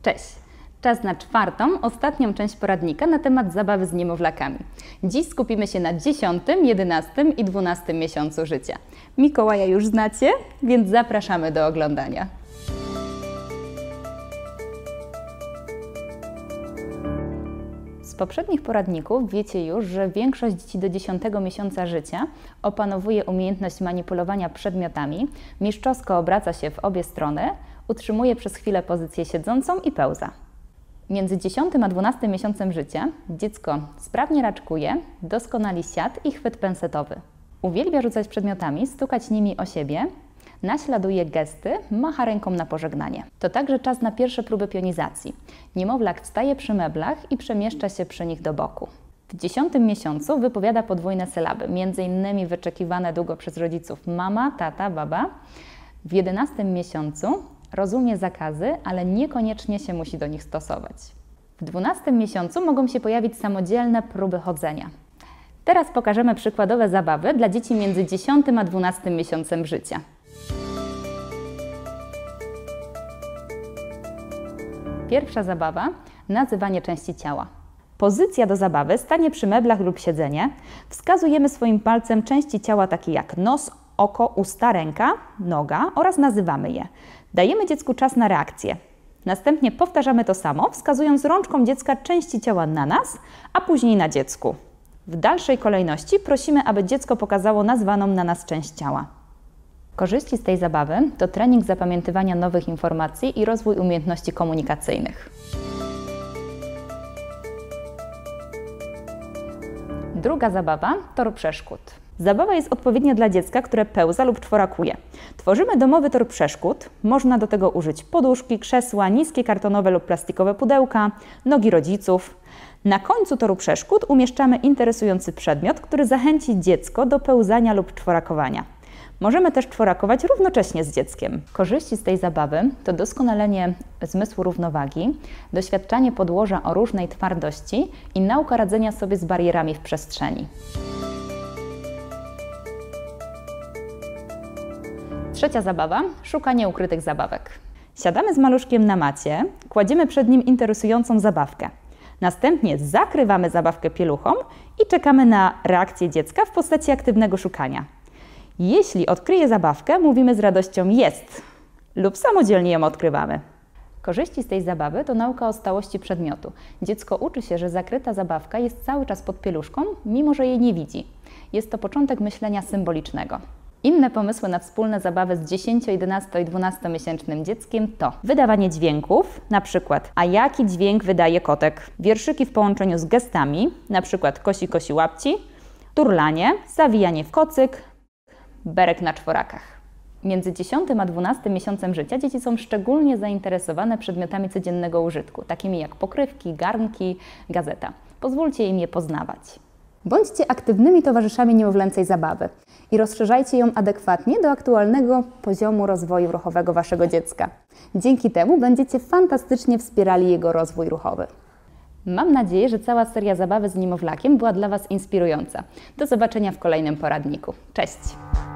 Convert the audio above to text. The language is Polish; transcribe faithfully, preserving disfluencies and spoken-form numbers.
Cześć! Czas na czwartą, ostatnią część poradnika na temat zabawy z niemowlakami. Dziś skupimy się na dziesiątym, jedenastym i dwunastym miesiącu życia. Mikołaja już znacie, więc zapraszamy do oglądania. Z poprzednich poradników wiecie już, że większość dzieci do dziesiątego miesiąca życia opanowuje umiejętność manipulowania przedmiotami, mistrzowsko obraca się w obie strony, utrzymuje przez chwilę pozycję siedzącą i pełza. Między dziesiątym a dwunastym miesiącem życia dziecko sprawnie raczkuje, doskonali siat i chwyt pensetowy. Uwielbia rzucać przedmiotami, stukać nimi o siebie, naśladuje gesty, macha ręką na pożegnanie. To także czas na pierwsze próby pionizacji. Niemowlak wstaje przy meblach i przemieszcza się przy nich do boku. W dziesiątym miesiącu wypowiada podwójne sylaby, między innymi wyczekiwane długo przez rodziców mama, tata, baba. W jedenastym miesiącu rozumie zakazy, ale niekoniecznie się musi do nich stosować. W dwunastym miesiącu mogą się pojawić samodzielne próby chodzenia. Teraz pokażemy przykładowe zabawy dla dzieci między dziesiątym a dwunastym miesiącem życia. Pierwsza zabawa – nazywanie części ciała. Pozycja do zabawy: stanie przy meblach lub siedzenie. Wskazujemy swoim palcem części ciała takie jak nos, oko, usta, ręka, noga oraz nazywamy je. Dajemy dziecku czas na reakcję. Następnie powtarzamy to samo, wskazując rączką dziecka części ciała na nas, a później na dziecku. W dalszej kolejności prosimy, aby dziecko pokazało nazwaną na nas część ciała. Korzyści z tej zabawy to trening zapamiętywania nowych informacji i rozwój umiejętności komunikacyjnych. Druga zabawa – tor przeszkód. Zabawa jest odpowiednia dla dziecka, które pełza lub czworakuje. Tworzymy domowy tor przeszkód. Można do tego użyć poduszki, krzesła, niskie kartonowe lub plastikowe pudełka, nogi rodziców. Na końcu toru przeszkód umieszczamy interesujący przedmiot, który zachęci dziecko do pełzania lub czworakowania. Możemy też czworakować równocześnie z dzieckiem. Korzyści z tej zabawy to doskonalenie zmysłu równowagi, doświadczanie podłoża o różnej twardości i nauka radzenia sobie z barierami w przestrzeni. Trzecia zabawa – szukanie ukrytych zabawek. Siadamy z maluszkiem na macie, kładziemy przed nim interesującą zabawkę. Następnie zakrywamy zabawkę pieluchą i czekamy na reakcję dziecka w postaci aktywnego szukania. Jeśli odkryje zabawkę, mówimy z radością „jest” lub samodzielnie ją odkrywamy. Korzyści z tej zabawy to nauka o stałości przedmiotu. Dziecko uczy się, że zakryta zabawka jest cały czas pod pieluszką, mimo że jej nie widzi. Jest to początek myślenia symbolicznego. Inne pomysły na wspólne zabawy z dziesięcio-, jedenasto- i dwunastomiesięcznym dzieckiem to wydawanie dźwięków, na przykład „a jaki dźwięk wydaje kotek?”, wierszyki w połączeniu z gestami, na przykład „kosi, kosi łapci”, turlanie, zawijanie w kocyk, berek na czworakach. Między dziesiątym a dwunastym miesiącem życia dzieci są szczególnie zainteresowane przedmiotami codziennego użytku, takimi jak pokrywki, garnki, gazeta. Pozwólcie im je poznawać. Bądźcie aktywnymi towarzyszami niemowlęcej zabawy i rozszerzajcie ją adekwatnie do aktualnego poziomu rozwoju ruchowego Waszego dziecka. Dzięki temu będziecie fantastycznie wspierali jego rozwój ruchowy. Mam nadzieję, że cała seria zabawy z niemowlakiem była dla Was inspirująca. Do zobaczenia w kolejnym poradniku. Cześć!